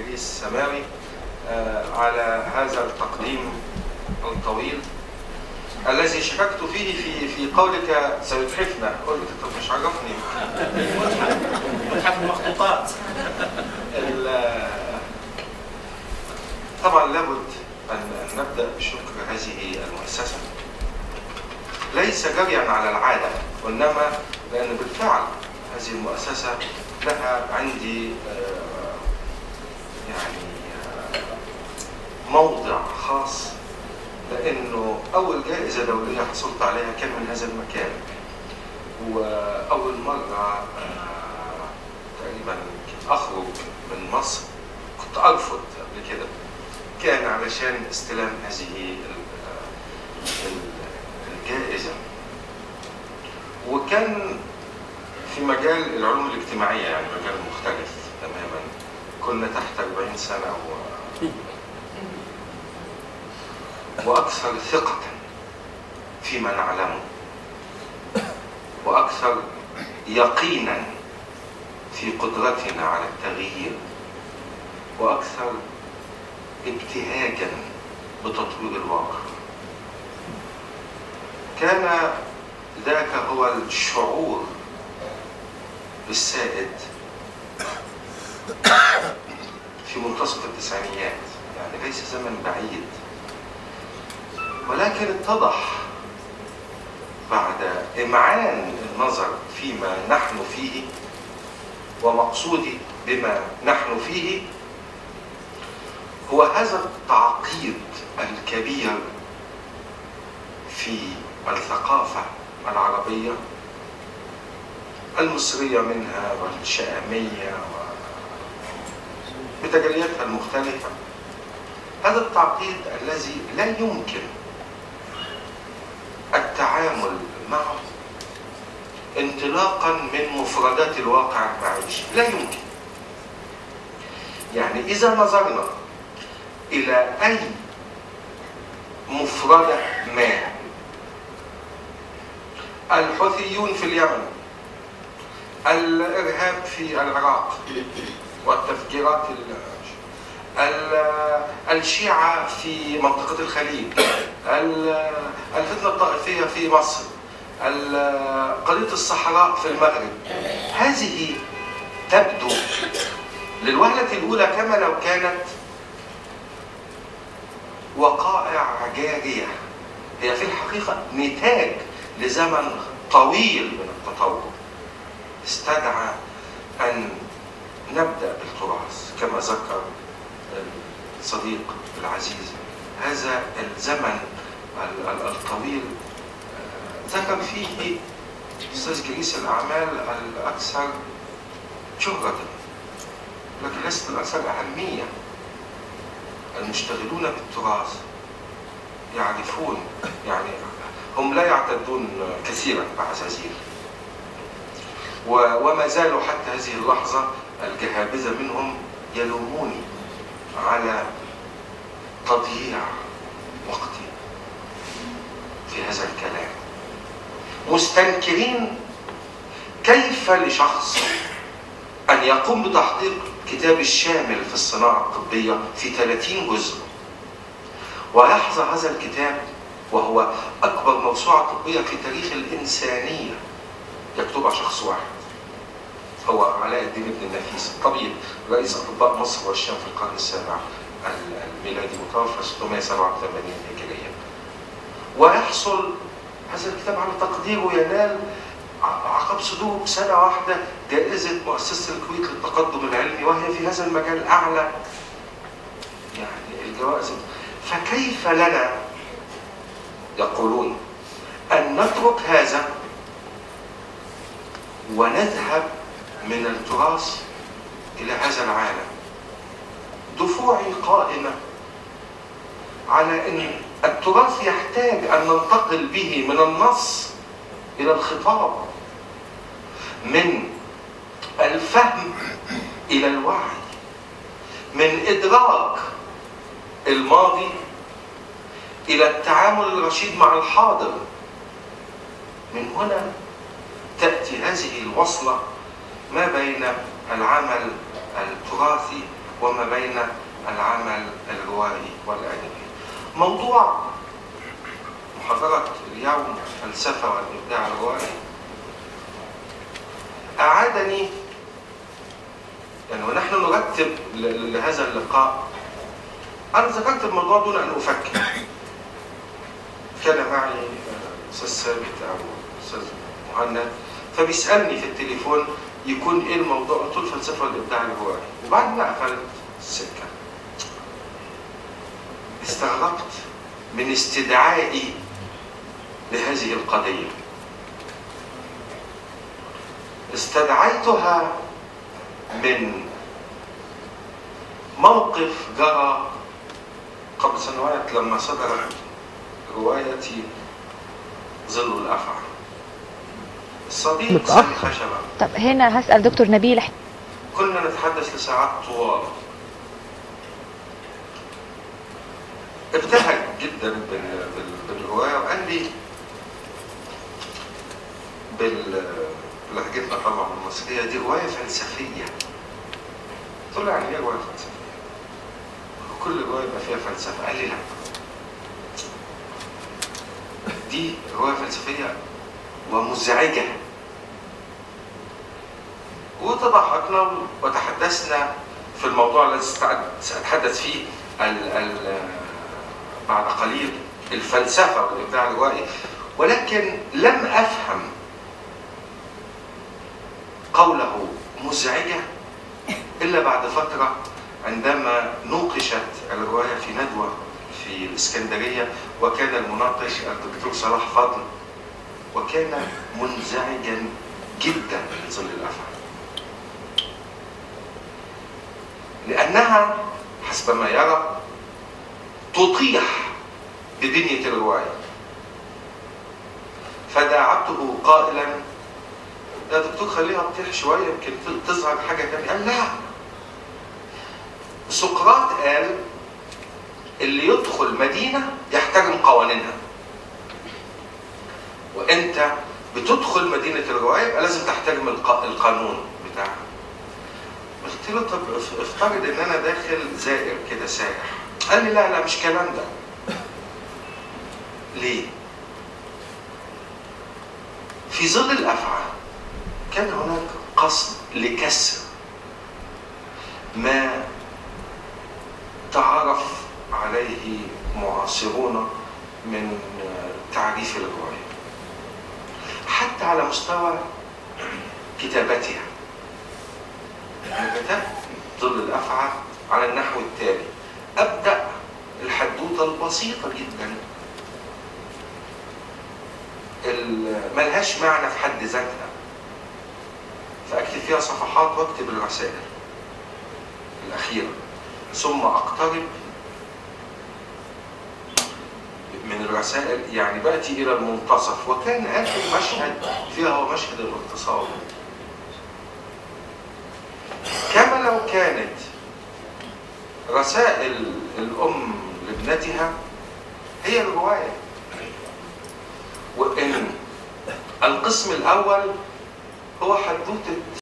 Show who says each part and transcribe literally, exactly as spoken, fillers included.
Speaker 1: إدريس السماوي على هذا التقديم الطويل الذي شككت فيه في في قولك سيتحفنا. قلت طب مش عرفني
Speaker 2: متحف المخطوطات.
Speaker 1: طبعا لابد أن نبدأ بشكر هذه المؤسسة، ليس جريا على العادة، وإنما لأن بالفعل هذه المؤسسة لها عندي يعني موضع خاص، لأنه أول جائزة دولية حصلت عليها كان من هذا المكان، وأول مرة تقريبا أخرج من مصر كنت أرفض قبل كده، كان علشان استلام هذه الجائزة، وكان في مجال العلوم الاجتماعية، يعني مجال مختلف تماما. كنا تحت أربعين سنة و... وأكثر ثقة فيما نعلمه، وأكثر يقينا في قدرتنا على التغيير، وأكثر ابتهاجا بتطوير الواقع. كان ذاك هو الشعور السائد في منتصف التسعينيات، يعني ليس زمن بعيد، ولكن اتضح بعد إمعان النظر فيما نحن فيه، ومقصودي بما نحن فيه هو هذا التعقيد الكبير في الثقافة العربية المصرية منها والشامية بتجلياتها المختلفة. هذا التعقيد الذي لا يمكن التعامل معه انطلاقا من مفردات الواقع المعيشي، لا يمكن. يعني إذا نظرنا إلى أي مفردة ما، الحوثيون في اليمن، الإرهاب في العراق والتفجيرات، الشيعة في منطقة الخليج، الفتنة الطائفية في مصر، قضية الصحراء في المغرب، هذه تبدو للوهلة الأولى كما لو كانت وقائع جارية، هي في الحقيقة نتاج لزمن طويل من التطور استدعى أن نبدأ بالتراث كما ذكر الصديق العزيز. هذا الزمن الطويل ذكر فيه أستاذ كريس الأعمال الأكثر شهرة، لكن ليست الأكثر أهمية. المشتغلون بالتراث يعرفون، يعني هم لا يعتدون كثيرا بعزازيل، وما زالوا حتى هذه اللحظة الجهابذة منهم يلوموني على تضييع وقتي في هذا الكلام، مستنكرين كيف لشخص أن يقوم بتحقيق كتاب الشامل في الصناعة الطبية في ثلاثين جزء، ويحظى هذا الكتاب وهو أكبر موسوعة طبية في تاريخ الإنسانية يكتبها شخص واحد، هو علاء الدين بن النفيس، طبيب رئيس أطباء مصر والشام في القرن السابع الميلادي، متوفى ستمائة وسبعة وثمانين هجرية. ويحصل هذا الكتاب على تقديره ينال عقب صدوره بسنة واحدة جائزة مؤسسة الكويت للتقدم العلمي، وهي في هذا المجال أعلى يعني الجوائز. فكيف لنا يقولون أن نترك هذا ونذهب من التراث إلى هذا العالم؟ دفوعي قائمة على أن التراث يحتاج أن ننتقل به من النص إلى الخطاب، من الفهم إلى الوعي، من إدراك الماضي إلى التعامل الرشيد مع الحاضر. من هنا تأتي هذه الوصلة ما بين العمل التراثي وما بين العمل الروائي والأدبي. موضوع محاضرة اليوم الفلسفة والإبداع الروائي أعادني، يعني ونحن نرتب لهذا اللقاء أنا ذكرت الموضوع دون أن أفكر. كان معي أستاذ ثابت أو أستاذ مهند فبيسألني في التليفون يكون إيه الموضوع؟ قلت له الفلسفة والإبداع الروائي. وبعد ما قفلت السكة استغربت من استدعائي لهذه القضية. استدعيتها من موقف جرى قبل سنوات لما صدرت روايتي ظل الأفعى. الصديق سامي خشبة.
Speaker 3: طب هنا هسأل دكتور نبيل.
Speaker 1: كنا نتحدث لساعات طوال. ابتهج جدا بالرواية وقال لي بلهجتنا طبعا المصرية دي رواية فلسفية. قلت له يعني ايه رواية فلسفية؟ كل رواية يبقى فيها فلسفة. قال لي لا، دي رواية فلسفية ومزعجة. وتضحكنا وتحدثنا في الموضوع الذي سأتحدث فيه ال ال بعد قليل، الفلسفة والإبداع الروائي. ولكن لم أفهم قوله مزعجة إلا بعد فترة عندما نوقشت الرواية في ندوة في الإسكندرية، وكان المناقش الدكتور صلاح فضل، وكان منزعجا جدا من ظل الأفعى، لأنها حسب ما يرى تطيح ببنية الرواية. فداعبته قائلا يا دكتور خليها تطيح شوية يمكن تظهر حاجة تانية. قال لا، سقراط قال اللي يدخل مدينة يحترم قوانينها، وانت بتدخل مدينة الرواية يبقى لازم تحترم القانون بتاعها. قلت له طب افترض ان انا داخل زائر كده سائح. قال لي لا لا مش كلام ده. ليه؟ في ظل الأفعى كان هناك قصد لكسر ما تعرف عليه معاصرون من تعريف الرواية، حتى على مستوى كتابتها. أنا كتبت ظل الأفعى على النحو التالي: أبدأ الحدوتة البسيطة جدا ملهاش معنى في حد ذاتها، فأكتب فيها صفحات واكتب الرسائل الأخيرة، ثم أقترب من الرسائل، يعني بأتي إلى المنتصف. وكان آخر مشهد فيها هو مشهد الاغتصاب. كما لو كانت رسائل الأم لابنتها هي الرواية، وإن القسم الأول هو حدوتة